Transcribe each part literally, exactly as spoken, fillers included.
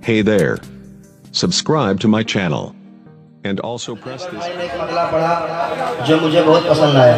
Hey there. Subscribe to my channel. And also press this. मैंने एक मतला पढ़ा जो मुझे बहुत पसंद आया।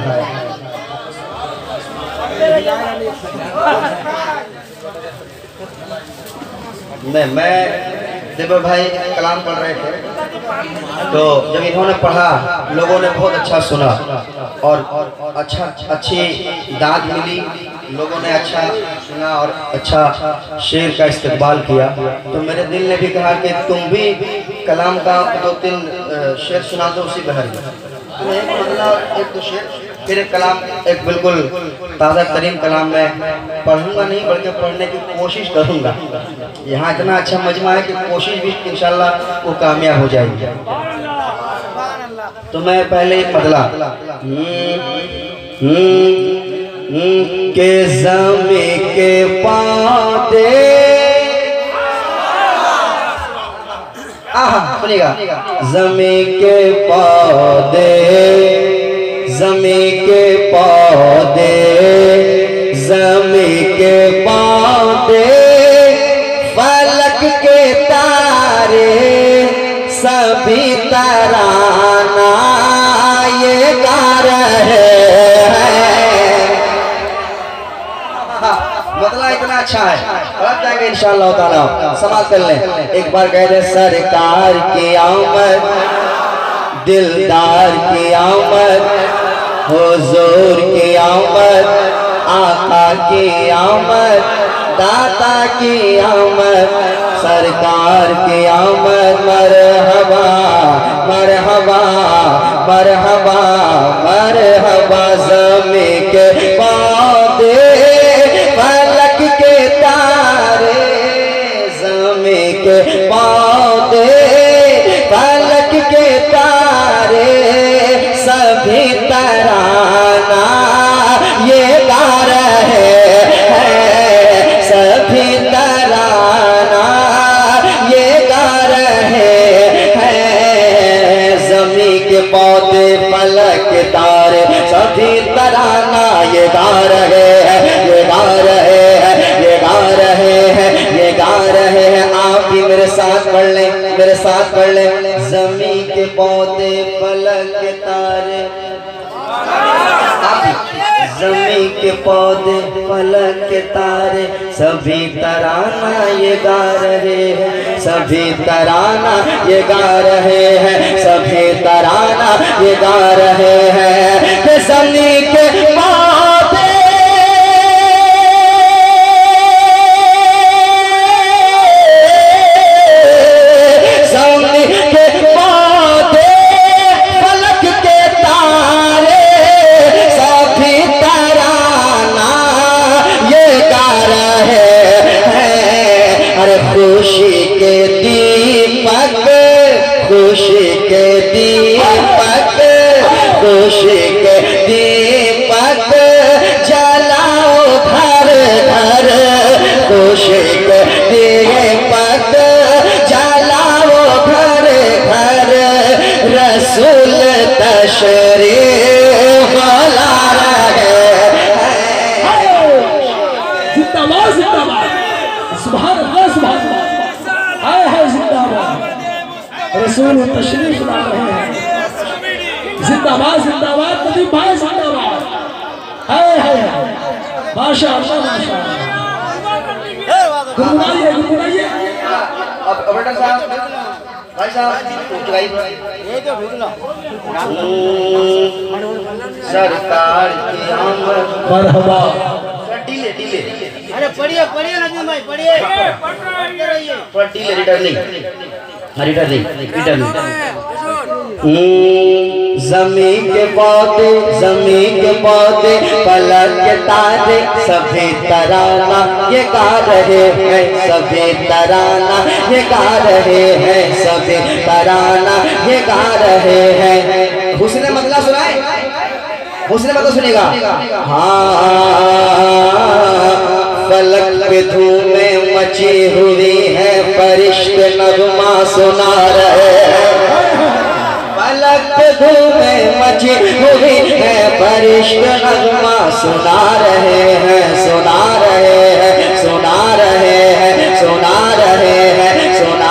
नहीं, मैं देवर भाई कलाम पढ़ रहे थे तो जब इन्होंने पढ़ा लोगों ने बहुत अच्छा सुना और अच्छा अच्छी दाद मिली, लोगों ने अच्छा सुना और अच्छा शेर का इस्तेमाल किया। तो मेरे दिल ने भी कहा कि तुम भी कलाम का दो तीन शेर सुना दो उसी बहर में। तो एक मतलब एक दो शेर फिर एक कलाम एक बिल्कुल ताज़ा तरीन कलाम में पढ़ूंगा नहीं बल्कि पढ़ने की कोशिश करूंगा। यहाँ इतना अच्छा मजमा है कि कोशिश भी इंशाल्लाह वो कामयाब हो जाएगी। तो मैं पहले ही बदला के ज़मी के पाते आहा सुनिएगा, ज़मी के पौधे ज़मी के पौधे ज़मी के पौधे फलक के तारे सभी तराना ये गा रहे हैं। मतलब इतना अच्छा है, बढ़ जाएंगे इंशाअल्लाह ताला। समाज कर लें एक बार। कह दे सरकार की आमद, दिलदार की आमद, हुजूर की आमद, आका की आमद, दाता की आमद, सरकार की आमद। मरहबा मरहबा मरहबा मरहबा ज़मी के पौधे फलक के तारे ज़मी के पौधे फलक के तारे सभी तराना ये गा रहे हैं, सभी तराना ये गा रहे हैं। ज़मी के पौधे फलक के तारे सभी तराना ये गा रहे हैं, ये गा रहे हैं, ये गा रहे हैं, ये गा रहे हैं। आप भी मेरे साथ पढ़ लें, मेरे साथ पढ़ लें। ज़मी के पौधे फलक के तारे, ज़मी के पौधे फलक के तारे सभी तराना ये गा रहे हैं, सभी तराना ये गा रहे हैं, सभी तराना ये गा रहे हैं। ज़मी के पौधे खुशी के दीपक, खुशी के दीपक, खुशी के दीपक जलाओ घर घर, खुशी के दीपक जलाओ घर घर। रसूल तशरीफ ला रहे हैं। जिंदाबाद जिंदाबाद, सुभान अल्लाह सुभान अल्लाह, आए हैं जिंदाबाद, रसूल तशरीफ ला रहे हैं। जिंदाबाद जिंदाबाद, नबी भाई जिंदाबाद, आए हैं माशाअल्लाह माशाअल्लाह। गुनगुनाइए गुनगुनाइए। अब बेटा साहब भाई साहब ये तो ढूंढना सरकार की आमद मरहबा। डीले डीले अरे पढ़िए पढ़िए नबी भाई पढ़िए, पढ़ते रहिए। पर डीले रिटर्निंग रिटर्निंग रिटर्निंग। ज़मी के पौधे ज़मी के पौधे फलक के तारे सभी तराना ये गा रहे हैं, सभी तराना ये गा रहे हैं, सभी तराना ये गा रहे हैं। हुस्न मतला सुनाए, हुस्न मतला सुनेगा। हाँ फलक पे धूमें मची हुई है, फरिश्ते नगमा सुना रहे हैं। फलक पे धूमें मची हुई है, फरिश्ते नगमा सुना रहे हैं, सुना रहे हैं, सुना रहे हैं, सुना रहे हैं, सुना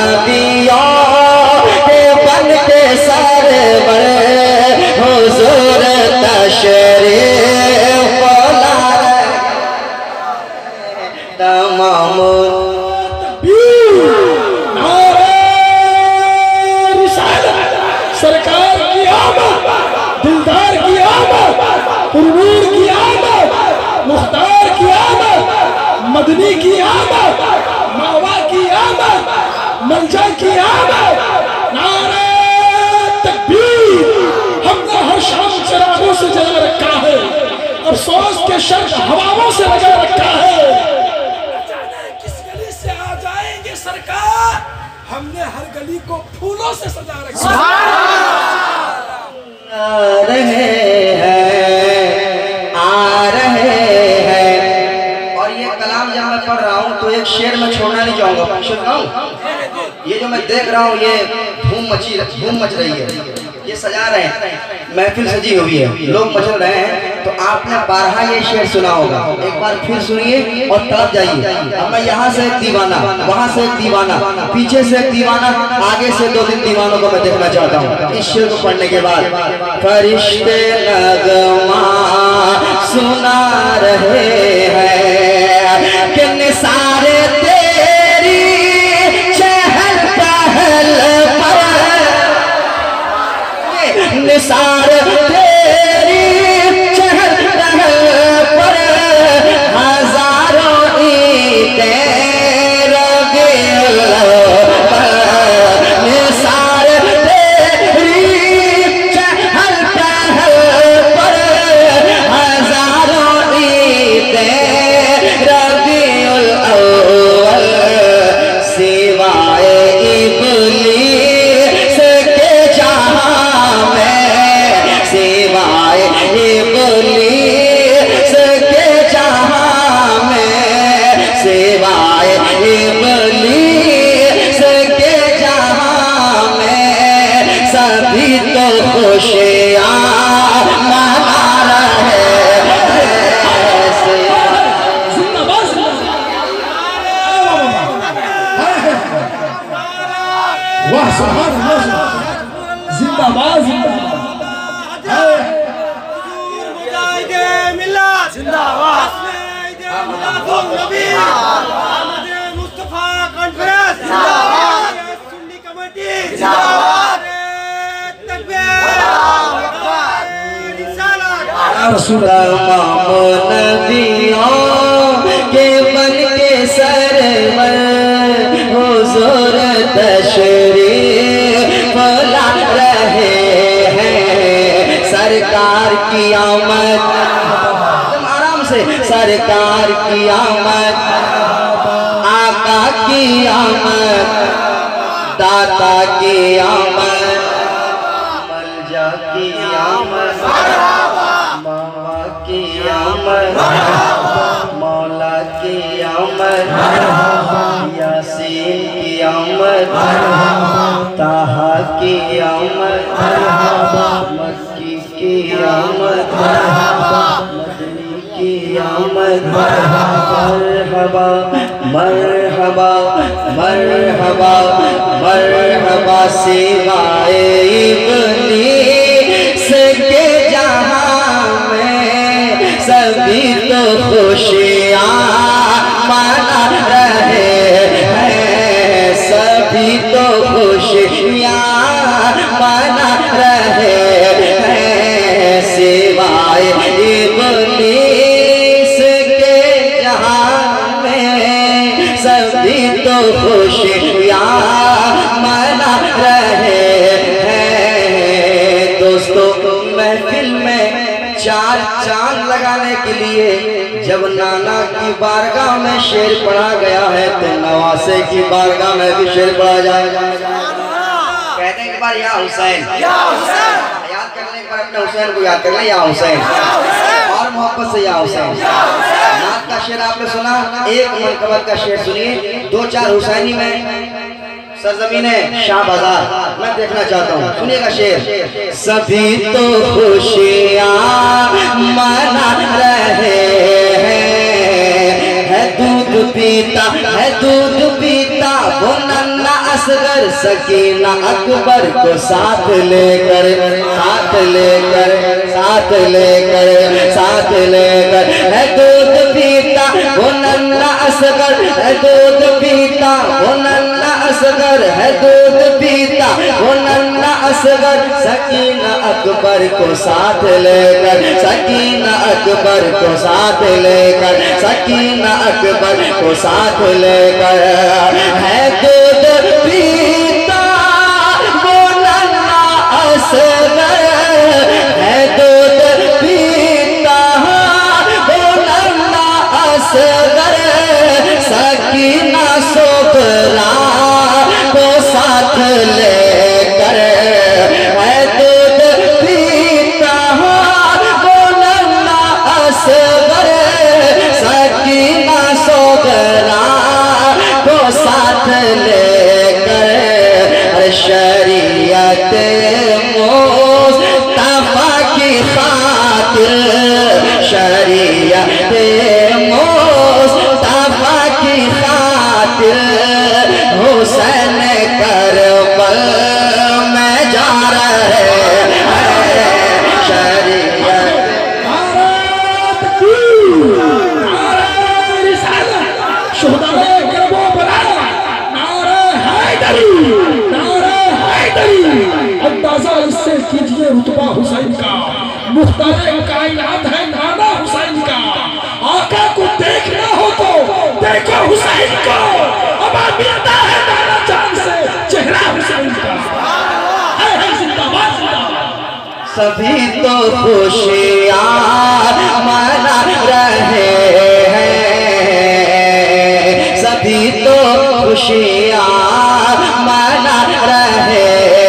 नबियों के बन के सरवर हुजूर तशरीफ ला तमाम सरकार की आमद, दिलदार की आमद, पुरनूर की आमद, मुख्तार की आमद, मदनी की आमद, मावा की आमद, मलजा की आमद। नारे तकबीर। हमने हर शाम चिरागों से जला रखा है, अफसोस के शर्त हवाओं से लगा रखा है। किस गली से आ जाएंगे सरकार, हमने हर गली को फूलों से सजा रखा है। आ रहे हैं, आ रहे हैं। और ये कलाम जब मैं पढ़ रहा हूँ तो एक शेर में छोड़ना नहीं चाहूंगा। ये जो मैं देख रहा हूँ ये धूम मची धूम मच रही है, ये सजा रहे हैं, महफिल सजी हुई है, लोग मचल रहे हैं। तो आपने बारहा ये शेर सुना होगा, एक बार फिर सुनिए और तड़प जाइए। अब मैं यहाँ से एक दीवाना, वहाँ से एक दीवाना, पीछे से एक दीवाना, आगे से दो तीन दीवानों को मैं देखना चाहता हूँ। इस शेर को पढ़ने के बाद फरिश्ते नगमा सुना रहे हैं कि निसारे तेरी चहल पहल पर, निसार तेरी चहल पहल पर हजारों ईदें रबीउल अव्वल, निसार तेरी चहल पहल पर हजारों ईदें रबीउल अव्वल, सिवाए इब्लीस के जहां में, सिवाए इब्लीस के जहां में, सिवाए इब्लीस के जहां में सभी तो खुशियां मना रहे हैं। जिंदाबाद, वाह सुभान अल्लाह, जिंदाबाद जिंदाबाद। मुस्तफा कॉन्फ्रेंस जिंदाबाद, सुन्नी कमेटी जिंदाबाद, तमाम नबियों के बन के सरवर हुजूर तशरीफ ला रहे हैं। सरकार की आमद, आराम से, सरकार की आमद, आका की आमद, दाता की आमद, मलजा की आमद, मावा की आमद, मौला की आमद, यासीन की आमद, ताहा की आमद, मक्की की आमद, मदनी की आमद, मरहबा मरहबा मरहबा मरहबा, सिवाए इब्लीस के जहां में सभी तो खुशियां मना रहे हैं, सभी तो खुशियां मना रहे हैं, सिवाए इब्लीस के जहां में सभी तो खुशियां मना रहे हैं। दोस्तों, महफिल में चार चांद लगाने के लिए जब नाना की बारगाह में शेर पढ़ा गया है तो नवासे की बारगाह में भी शेर पढ़ा जाएगा। कहते हैं एक बार या हुसैन, याद करने पर अपने हुसैन को याद करना, या हुसैन, और मोहब्बत से या हुसैन। नात का शेर आपने सुना, एक मनकबत का शेर सुनिए, दो चार हुसैनी में सरजमीने शाह बाजार मैं देखना चाहता हूँ। सुनिएगा शेर, सभी तो खुशियाँ मना रहे हैं, है दूध पीता है दूध पीता वो नन्ना असगर सकीना अकबर को साथ लेकर साथ लेकर साथ लेकर साथ लेकर है दूध पीता वो नन्ना असगर है दूध पीता वो नन्ना असगर है दूध पीता वो नन्ना असगर सकीना अकबर को साथ लेकर सकीना अकबर को साथ लेकर सकीना अकबर को साथ लेकर है दूध पीता वो नन्ना असगर है दूध पीता वो नन्ना असगर सकीना सोबरा को साथ लेकर है दूध पीता वो नन्ना असगर सकीना सोबरा को साथ लेकर शरीयत मुस्तफा की खातिर शरीयत मुस्तफा की खातिर हुसैन करबल में जा रहे हैं शरीयत अंदाजा इससे कीजिए रुतबा हुसैन का मुख्तार कायनात है नाना हुसैन का आका को देखना हो तो देखो हुसैन को अब मिलता है नाना चांद से चेहरा हुसैन का है है जिंदाबाद जिंदाबाद सभी तो खुशियाँ मना रहे हैं सभी तो खुशियाँ मना रहे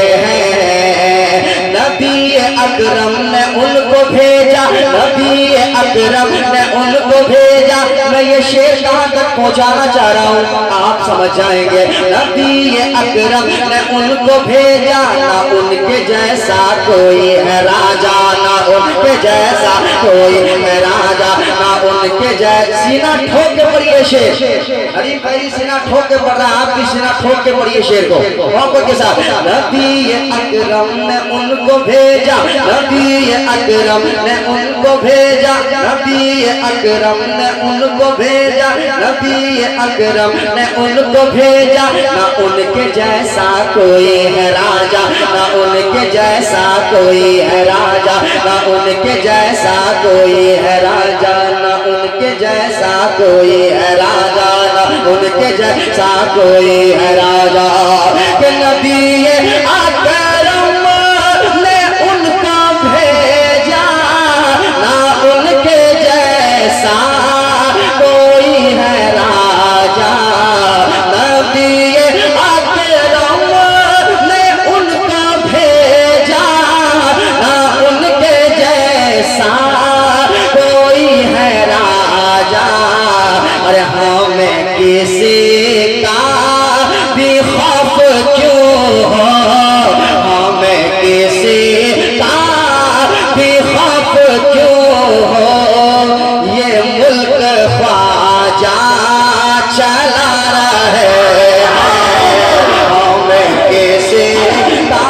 अकरम ने उनको भेजा नबी अकरम ने उनको भेजा मैं ये शेर कहाँ तक पहुँचाना चाह रहा हूँ आप समझ जाएंगे नबी अकरम ने उनको भेजा ना उनके जैसा कोई है राजा ना उनके जैसा कोई है राजा ना उनके जैसा सीना ठोक के पढ़िए शेर अरे भाई सीना ठोक के पढ़ रहा है आप भी सीना ठोक के पढ़िए शेर को मोहब्बत के साथ नबी अकरम ने उनको भेजा नबी अकरम ने उनको भेजा नबी अकरम ने उनको भेजा नबी अकरम ने उनको भेजा ना उनके जैसा कोई है राजा ना उनके जैसा कोई है राजा ना उनके जैसा कोई है राजा ना उनके जैसा कोई है राजा ना उनके जैसा कोई है राजा कि नबी अकरम ने उनको भेजा ना उनके जैसा कोई है राजा नबी अकरम ने उनको भेजा ना उनके जैसा कोई है राजा अरे हमें किसी का भी खौफ क्यों हो हमें किसी का भी खौफ क्यों हो ये मुल्क ख्वाजा चला रहे हैं हमें किसी का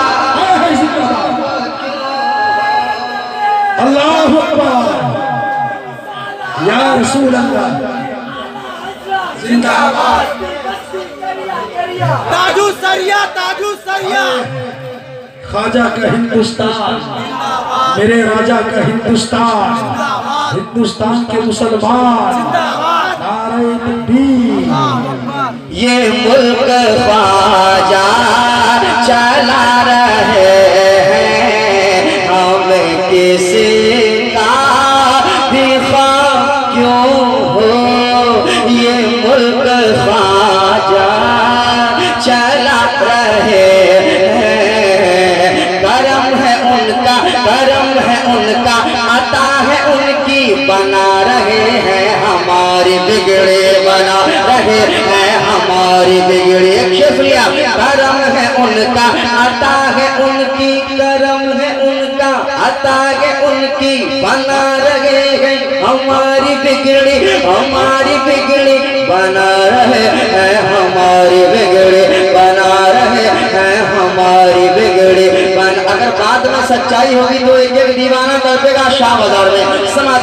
अल्लाह अकबर या रसूल अल्लाह जिंदाबाद ताजू सरिया ताजू सरिया ख्वाजा का हिंदुस्तान मेरे राजा का हिंदुस्तान हिंदुस्तान के मुसलमान नारे तकबीर ये मुल्क ख्वाजा चला रहे हैं हमें किसी का भी खौफ क्यों हो ये मुल्क ख्वाजा चला रहे हैं करम है उनका करम है उनका अता है उनकी बना रहे हैं हमारी बिगड़े बना रहे हैं हमारी बिगड़े शेफलिया करम है उनका अता है उनकी करम है उनका अता है उनकी बना रहे हैं हमारी बिगड़ी हमारी बिगड़ी बना रहे हैं हमारी बिगड़ी बना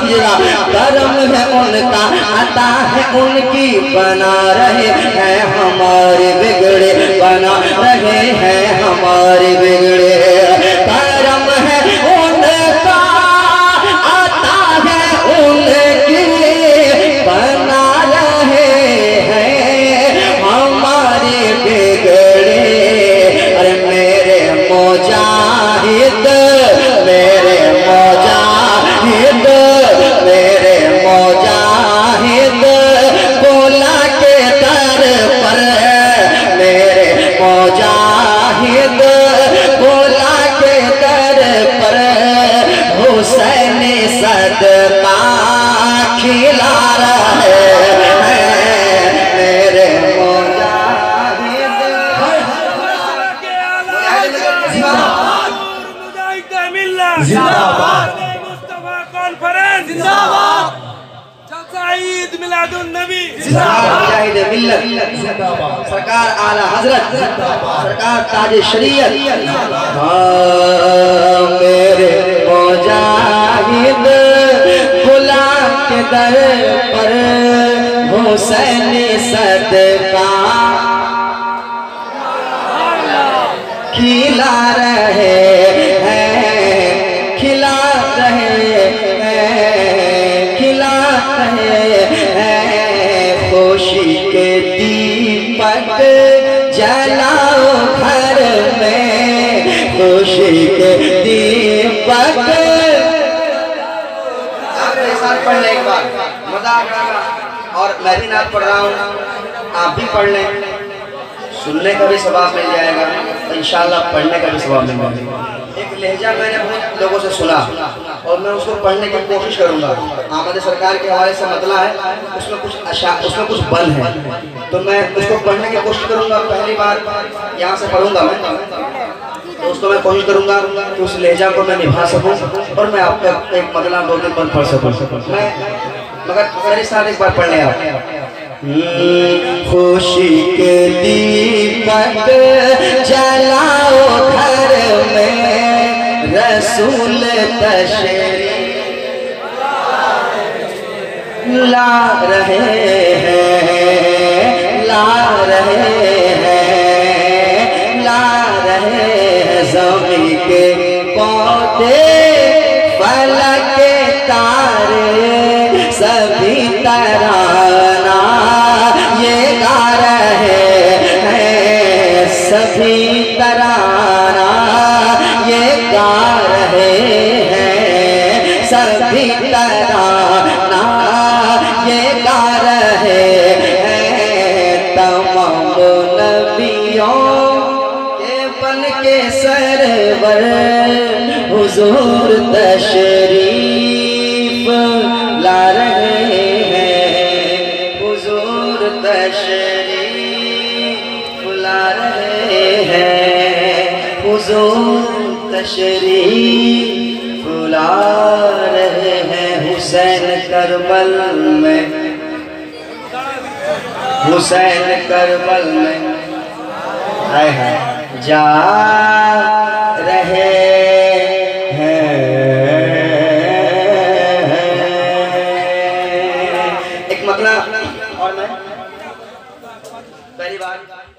कीजिएगा। करम है उनका, अता है उनकी, बना रहे हैं हमारे बिगड़े, बना रहे हैं हमारे बिगड़े। करम है उनका, अता है उनकी, बना रहे हैं हमारे बिगड़े। अरे मेरे मुजाहिद, मेरे मुजाहिद, मेरे मुजाहिद बोला के दर पर, मेरे मुजाहिद बोला के दर पर, हुसैन सदका खिला रहे हैं मेरे मुजाहिद। जिंदाबाद मुस्तफा कॉन्फ्रेंस जिंदाबाद। ईद मिलादुन नबी मुजाहिद मिल्लत जिंदाबाद। सरकार आला हजरत सरकार ताज शरीयत। हाँ मेरे मुजाहिद गुलाम के दर पर, हुसैन सदका खिला रहे हैं, खिला रहे हैं, खिला रहे हैं। खुशी के दीपक जलाओ घर में, खुशी के दीपक। आपके साथ पढ़ लें एक बार, मजा आएगा। और मैं भी नात पढ़ रहा हूँ, आप भी पढ़ लें, सुनने का भी सवाब मिल जाएगा, इंशाल्लाह पढ़ने का भी सवाब मिल जाएगा। एक लहजा मैंने बहुत लोगों से सुना और मैं उसको पढ़ने की कोशिश करूंगा। आमद सरकार के हवाले से मतला है, उसमें कुछ अशा उसमें कुछ बल है, तो मैं उसको पढ़ने की कोशिश करूंगा। पहली बार यहाँ से पढ़ूंगा मैं, तो उसको मैं कोशिश करूंगा कि उस लहजा को मैं निभा सकूं और मैं आपका एक मतला दो दिन बाद पढ़ सकूं। मैं मगर मेरे साथ एक बार पढ़ लें आप। खुशी के दीपक जलाओ घर में, रसूल तशरीफ ला रहे हैं, ला रहे हैं, ला रहे हैं। ज़मीं के पौधे फलक के तारे सभी तराना ये गा रहे हैं, सभी तराना ये गा रहे हैं, सभी तराना ये गा रहे हैं। तमाम नबियों के बन के सरवर हुजूर तशरीफ ला रहे हैं, हुजूर तशरीफ ला रहे हैं, हुजूर तशरीफ ला रहे हैं। हुसैन करबल में, हुसैन करबल में हाय हाय जा रहे हैं। एक मतलब और मैं पहली बार